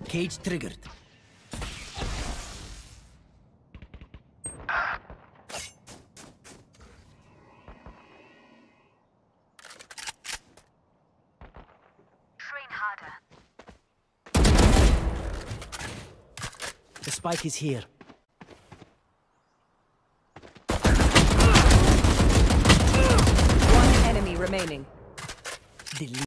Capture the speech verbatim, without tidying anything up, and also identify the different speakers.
Speaker 1: Cage triggered.
Speaker 2: Train harder.
Speaker 1: The spike is here.
Speaker 3: One enemy remaining.
Speaker 1: Delete.